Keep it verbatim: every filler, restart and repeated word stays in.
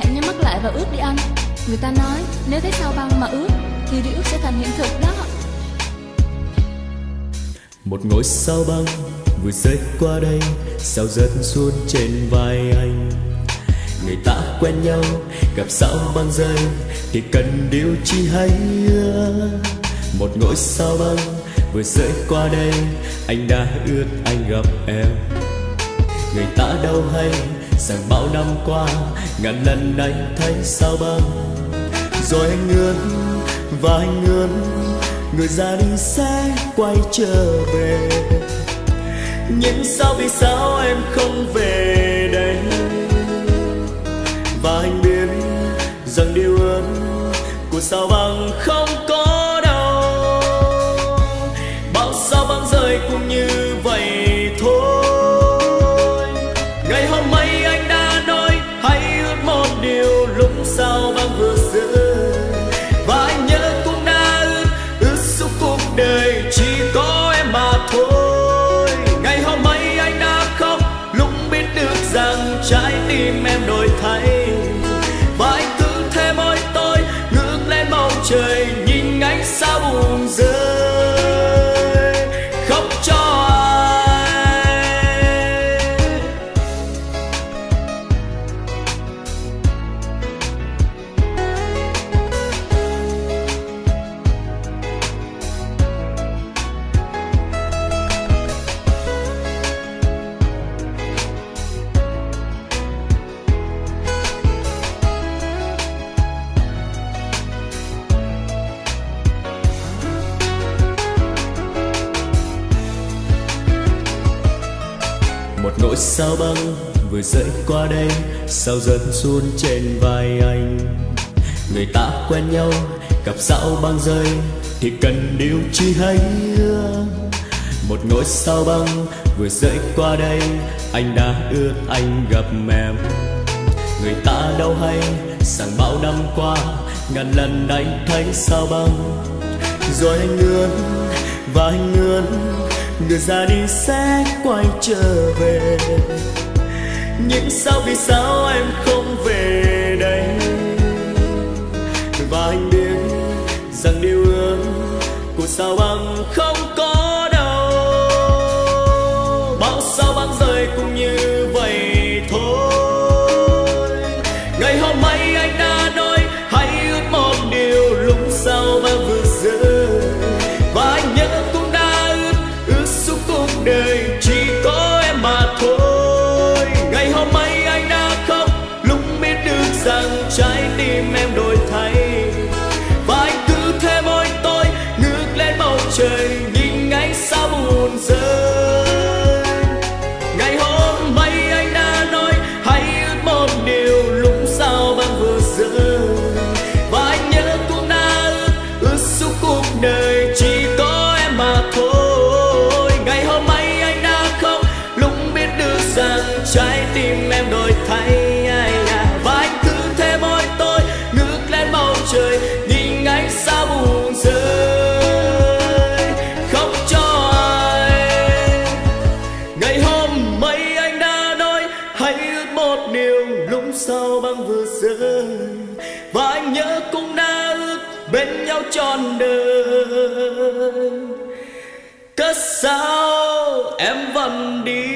Hãy nhắm mắt lại và ước đi anh. Người ta nói nếu thấy sao băng mà ước thì điều ước sẽ thành hiện thực đó. Một ngôi sao băng vừa rơi qua đây, sao rớt xuống trên vai anh. Người ta quen nhau, gặp sao băng rơi thì cần điều chi hay ưa. Một ngôi sao băng vừa rơi qua đây, anh đã ước anh gặp em. Người ta đâu hay rằng bao năm qua ngàn lần anh thấy sao băng. Rồi anh ước và anh ước người ra đi sẽ quay trở về. Nhưng sao vì sao em không về đây? Và anh biết rằng điều ước của sao băng không có đâu. Bao sao băng rơi cũng như vậy thôi. Ngày hôm ấy anh đã nói hãy ước một điều lúc sao băng vừa rơi. Và anh nhớ cũng đã ước, ước suốt cuộc đời chỉ có em mà thôi. Ngày hôm ấy anh đã khóc lúc biết được rằng trái tim em đổi thay. Và anh cứ thế môi tôi ngước lên bầu trời, nhìn ánh sao buồn rơi, khóc cho ai. Một ngôi sao băng vừa rơi qua đây, sao rớt xuống trên vai anh. Người ta quen nhau, gặp sao băng rơi thì cần điều chi hay ưa. Một ngôi sao băng vừa rơi qua đây, anh đã ước anh gặp em. Người ta đâu hay rằng bao năm qua ngàn lần anh thấy sao băng. Rồi anh ước và anh ước người ra đi sẽ quay trở về. Nhưng sao vì sao em không về đây? Và anh biết rằng điều ước của sao băng không có đâu. Bao sao băng rơi cũng như vậy thôi. Ngày hôm ấy anh đã nói hãy ước một điều lúc sao băng vừa rơi. Và anh nhớ cũng đã ước, ước suốt cuộc đời chỉ có em mà thôi. Ngày hôm ấy anh đã khóc lúc biết được rằng trái tim em đổi thay. Và anh cứ thế môi tôi ngước lên bầu trời, nhìn ánh sao buồn rơi. Ngày hôm ấy anh đã nói hãy ước một điều lúc sao băng vừa rơi. Và anh nhớ cũng đã ước, ước suốt cuộc đời chỉ có em mà thôi. Ngày hôm ấy anh đã khóc lúc biết được rằng trái tim em đổi thay. Và anh cứ thế môi tôi ngước lên bầu trời, nhìn ánh sao buồn rơi, khóc cho ai. Ngày hôm ấy anh đã nói hãy ước một điều lúc sao băng vừa rơi. Và anh nhớ cũng đã ước bên nhau trọn đời. Cớ sao em vẫn đi